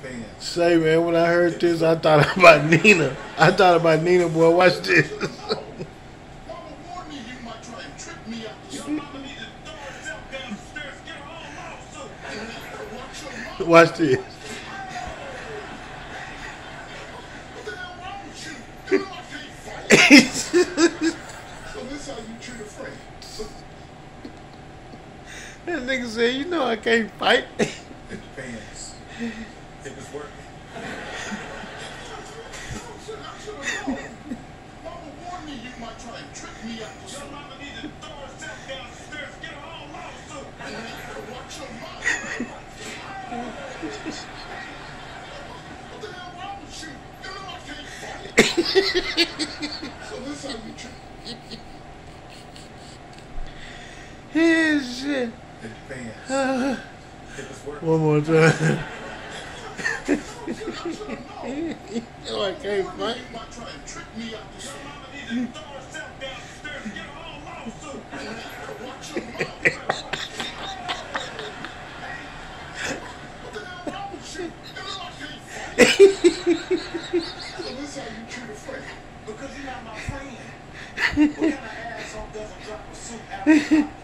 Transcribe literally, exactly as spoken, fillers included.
depends. Say, man, when I heard this, I thought about Nina. I thought about Nina, boy. Watch this. Mama warned me you might try and trick me out. Your mama need to throw herself down the stairs, get her own lawsuit. Watch your mouth. Watch this. What the hell wrong with you? You know I can't fight. So this how you treat a friend. That nigga said, you know I can't fight. It depends. If it's working. Mama warned me you might try and trick me out. Your mama need to throw herself down the stairs, get her own lawsuit. Watch your mouth. What the hell wrong with you? You know I can't fight. So this how you treat. His shit. It depends. Uh, If it's working. one more time. No, I can't fight. You might try and trick me out. Your mama need to throw herself down the stairs, get her own lawsuit. Watch your mouth. What the hell wrong with you? You know I can't fight. So this how you treat a friend. Because you're not my friend. What kind of asshole doesn't drop a suit after